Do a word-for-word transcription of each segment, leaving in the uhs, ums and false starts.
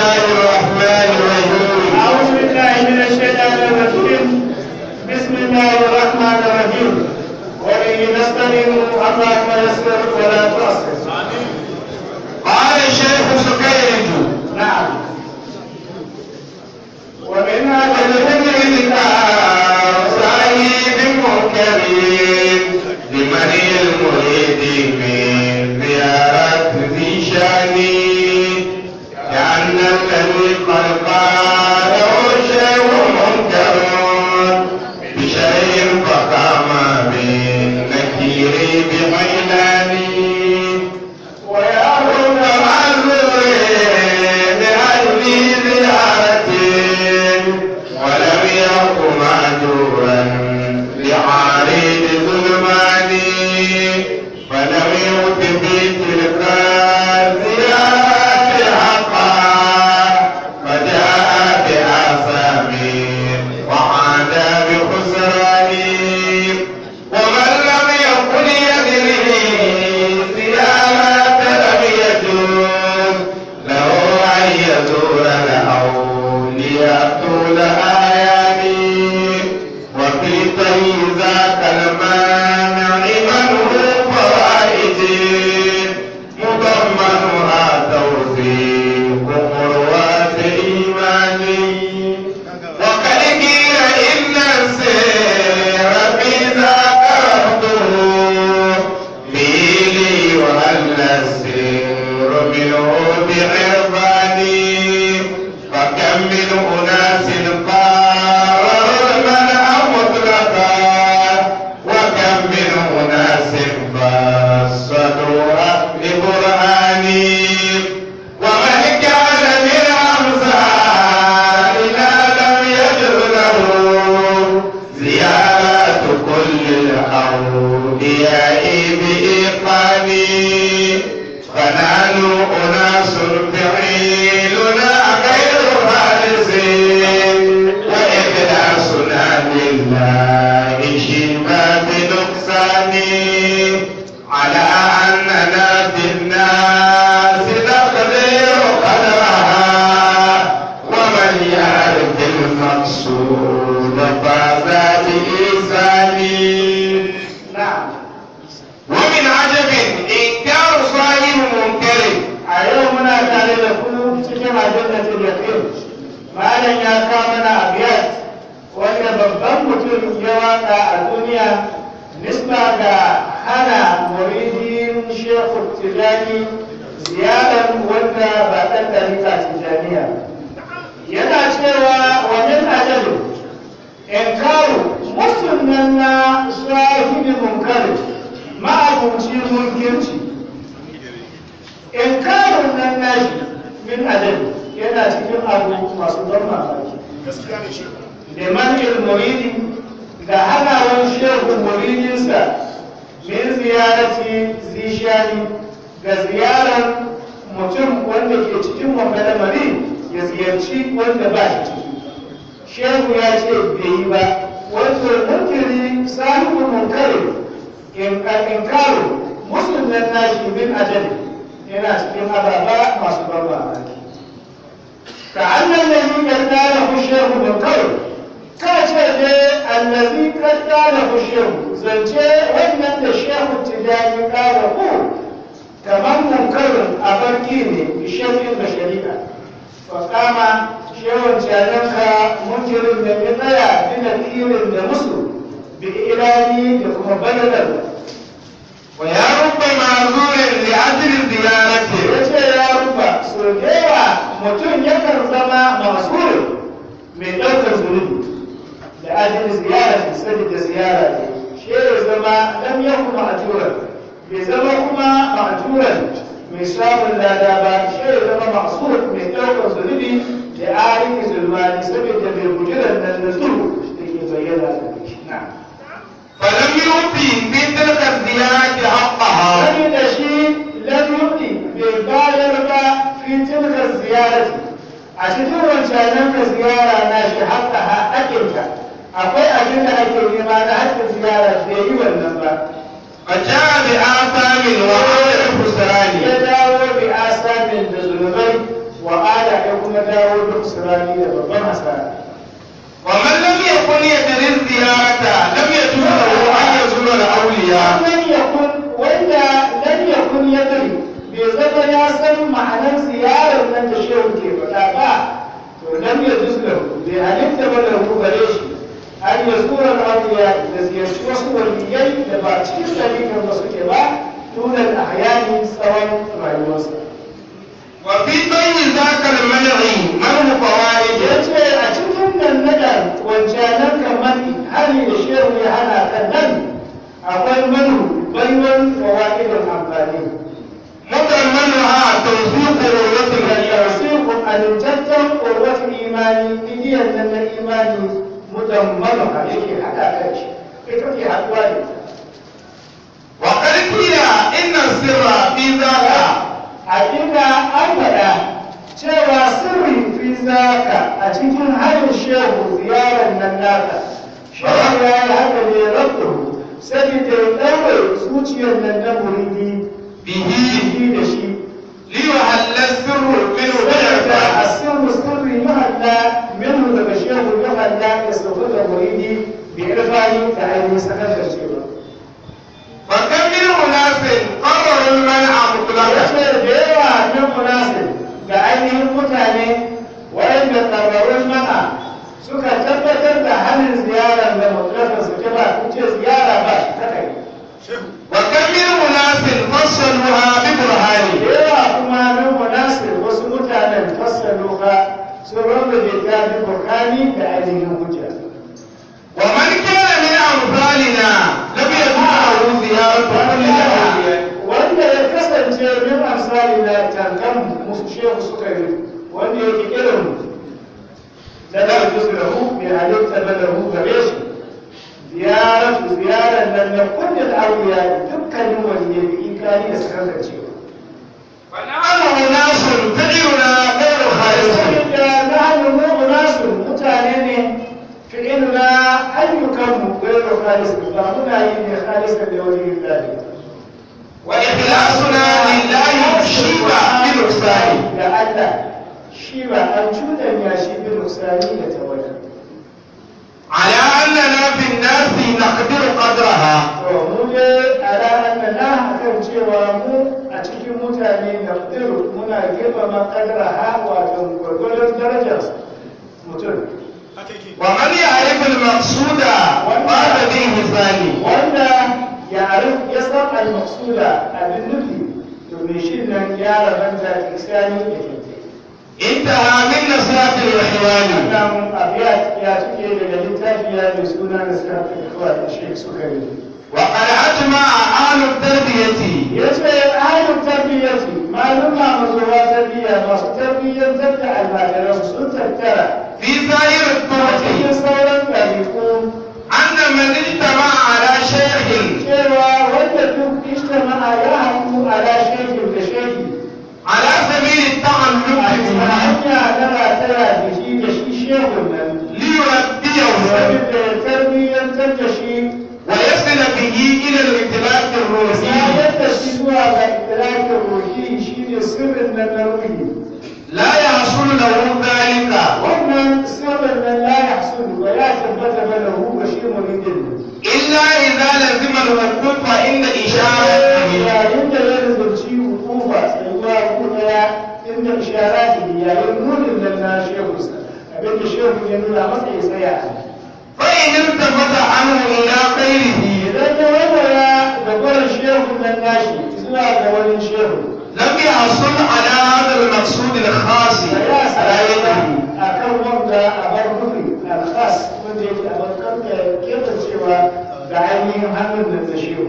الله الرحمن الرحيم. أعوذ بالله من الشيطان الرجيم. بسم الله الرحمن الرحيم. وبه نستعين اللهم يسر ولا تعسر. قال الشيخ سكيرج نعم. ومن هذا الذكر صاحب كريم لمن المريد من زيارة ذي شاني لأن الذي قد قاله شيء منكر بشيء فقام بالنكير بحيلاني ويأخذ معذور بأهل زيارة ولم يكن معذورا لعارض ظلماني فلم يؤت في تلك الزيارات حقا فجاء بآثام وعاد بخسران ومن لم يكن يدري زيارات لم يجوز له أن يزور الأولياء طول آياني وفي طي ذاك المانع منه فوائد مضمنها توثيق قروات إيماني وقد قيل إن السير في ذاك رفضه ميلي وهل السير منه بعرفاني فكم من أناس قارروا المنع مطلقا وكم من أناس فسدوها لبرهاني ومن كان من أمثالنا لم يجد له زيارة كل الأولياء بإيقاني فنحن أناس فعيلنا غير خالصين وإخلاصنا لله شبه بنقصان على أننا في الناس نقدر قدرها ومن يعرف المقصود فاز بإحسانه. نعم. ومن عجب إنكار صاحب منكر. a yau muna tare da ku cikin aljannatul yaqin. Malam ya kawo mana abiyat wanda babban mutum ya waka a duniya nisba ga hana muridin Shehu Tijani ziyarar wanda ba ɗan ɗarika Tijaniya. Yana cewa wajen ajalu inkaru musulman na sahibi munkari ma'abuci munkirci. inkarin nan nashi min adal yana cikin abu masu ban mamaki liman ilmuridi da hanawar shehu muridinsa min ziyarati zishani ga ziyarar mutum wanda ke cikin wanga lamari ya ziyarci wanda ba shi ciki. Shehu ya ce bai yi ba wanda munkiri sahibu munkari inkaru musulman nashi min adal yana cikin ababa masu ban mamaki. ka annan da yi kadda da kushehu da kawai ka ce ne allazi kadda da kushehu zance wannan da shehu tijani kara ku kamar munkarin a barki ne bishafin da shari'a fakama shehun cananka munkirin da ya tsaya dina kirin da musu bi ilani da kuma bayanar ويا رب معذور لأجل زيارته. yace ya rufa so da yawa mutum yakan zama masur mai ɗaukar zunubi da ajin ziyara ce saboda ziyara ce shi ya zama lam yakun ma'juran bai zama kuma ma'juran mai samun lada ba shi ya zama masur mai ɗaukar zunubi da ayyukan zulmani saboda mai bujiran nan na zuru da ke bayyana da shi na فلم يؤتي في تلك الزيارة حقها. saboda shi lam yu'ti bai bayar ba fi tilka ziyarati a cikin wancanen ka ziyara na shi haƙƙa haƙƙinka akwai abin da ake nema na haƙƙin ziyara bai yi wannan ba. فجاء بآثام وعاد بخسران. ya dawo bi asamin da zunubai wa ada ya kuma zama ya san ma'anar ziyarar nan da shehu ke faɗa ba to lam ya juzla bai halitta ba da ku gare shi an ya tsura auliya da ziyarci wasu waliyai da ba cikin dalilan ba suke ba tunan ahyani tsawon rayuwarsa. wa fi bayyi zakal man'i man fawaid yace a cikin nan nada wancanan kamani hali da shehu ya hana kan nan akwai manu baiwan fawaidul amfani مضمنها توثيق قوة توثيق الجدل قوة الإيمان هي أن الإيمان مضمنها يجي حتى كرش كيف في حقواني وقد قيل إن السر في ذاك حقيقة أبدا cewa sirri fi zaka a cikin harin shehu ziyarar nan naka shehu ya yi haka ne rabdu saboda ya ɗaure zuciyar nan na muridi bihi da shi liyuhalla sirru minhu saboda asirru sirri yuhalla minhu daga shehu yuhalla ya sauka da muridi bi irfani da ainihin sakar da cewa فكم من أناس قرروا المنع مطلقا yace da yawa min munasin ga ainihin mutane wayanda tsararrun mana suka tabbatar da hannun ziyarar da mutlaka su ce ba su ce ziyara ba shi ta kai وكم من أناس فصلوها ببرهان yawa kuma min munasir wasu mutanen fassaluha sun rarrabe ta bi burkani da ainihin hujja ومن كان من أمثالنا لم يكن له زيارة كل الأولياء wanda ya kasance min amsali na tankan musu shehu suka yi wanda yake irin da da su da hu bi halitta da da hu gare shi ziyarar ziyarar nan na kullum auliya dukkanin wanda ya yi ikani da sakar da cewa فنحن أناس فعلنا غير خالص saboda na hannun mu nasu mutane ne fi'ilna ayyukanmu gairu khalis ba muna yi ne khalisa da wani lillahi وإخلاصنا لله شيبة بنقصان da Allah shi ba an cuɗanya shi bin nuksani da tawaya. على أننا في الناس نقدر قدرها To mu ne a ranar da na hakan cewa mu a cikin mutane na ƙudiru muna girmama ƙadara ha wato gwargwadon darajar mutum. ومن يعرف المقصود قال به ثاني Wanda ya arif ya san al-maqsuda abin nufi to me shi nan ya rabanta isani da ke. انتهى من نصرة الإخوان Wannan abiyat ya cike daga littafi ya mai suna na sarrafa ikhwan da Sheikh Sukari. وقد أجمع أهل التربية yace ahlul tarbiyyati maluma mazuwa tarbiyya masu tarbiyyantar da almajiran sun tattara في سائر a الطرق cikin sauran ɗabi'u أن من اجتمع على شيخ cewa wanda duk ijtama'a ya haɗu ala shekin da sheki على سبيل التعلق a بها hanya na rataya da shi da shi shekun nan ليربيه saboda ya tarbiyyantar da shi ويصل به إلى الارتباط الروحي sayar da shi zuwa ga idrakin ruhi shine sirrin nan na ruhi لا يحصل له ذلك wannan sirrin nan la yahsulu wa ya tabbata bana hu ga shi muridin إلا إذا لزم الوقوف عند إشارته yayin da ya rubuci hukuma tsayuwa kuma inda isharati yayin nunin nan na shehu abinda shehu ya nuna masa ya tsaya فإن التفت عنه إلى غيره idan ya waiwaya da gwarin shehu nan nashi zuwa ga wani shehu لم يحصل على هذا المقصود الخاص da ya على sarari يده a kan wanda a bar nufi alkhas wanda yake a bar kanta kebancewa da ainihin hannun nan da shehu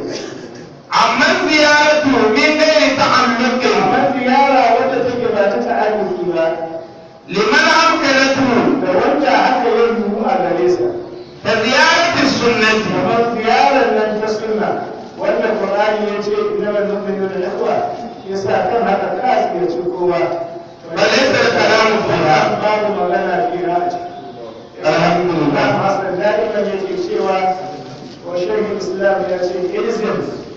أما الزيارة من غير تعلق amma ziyara wadda take ba ta ta'alluki ba لمن أمكنته da wanda haka ya yiwu a gare sa كزيارة السنة kamar ziyarar nan ta sunna wanda Qur'ani ya ce innamal mu'minuna ikhwa yasa kan haka ka ya ce kowa فليس الكلام فيها babu magana fiha a ciki الحمد لله Imam Hassan da'iman yake cewa wa shaykh Islam ya ce ilzim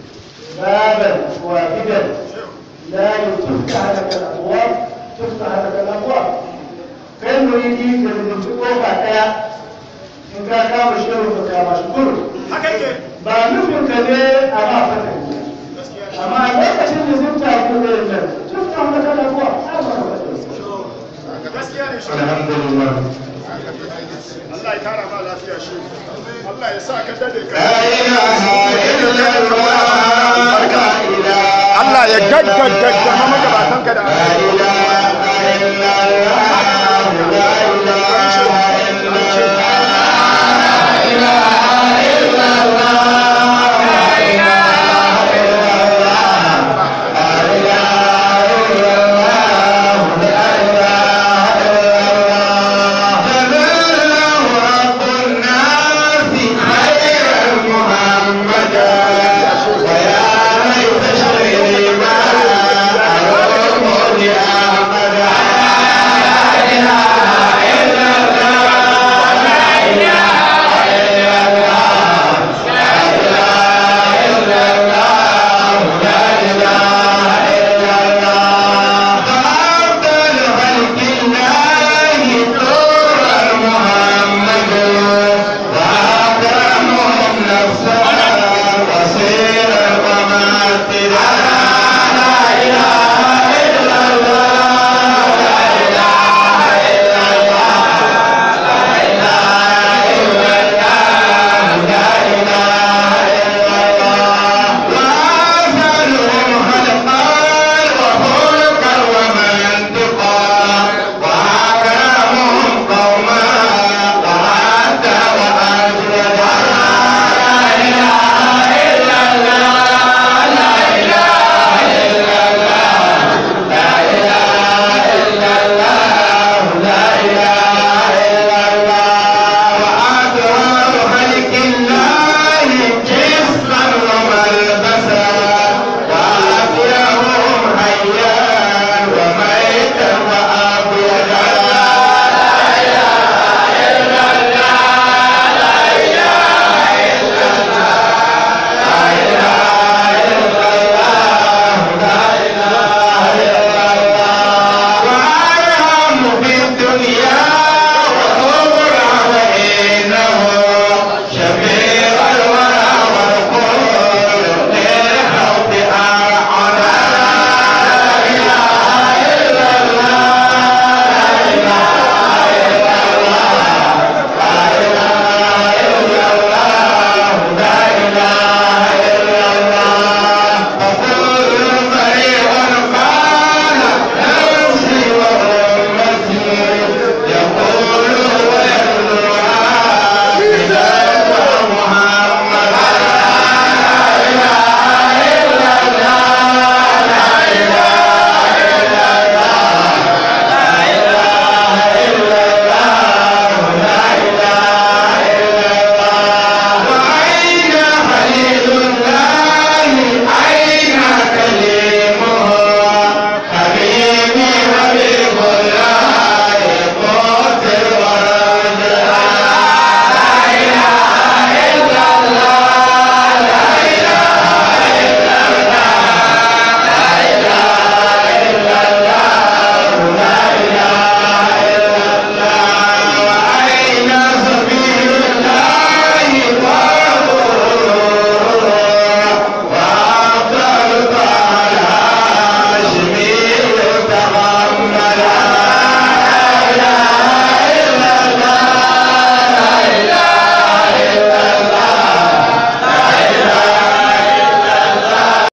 baban wahidan la yutafta laka al-abwab tufta laka al-abwab kai muridi ka rubuci kofa daya in ka kama shehu ka kama shi kuru ba nufin ka ne a ba fata amma lokacin da zai tafi da nan alhamdulillah. Allah ya kara ma lafiya shi. Allah ya sa ka dade ka. La ilaha illallah. Allah ya gaggagagga magabatanka da La ilaha illallah. La ilaha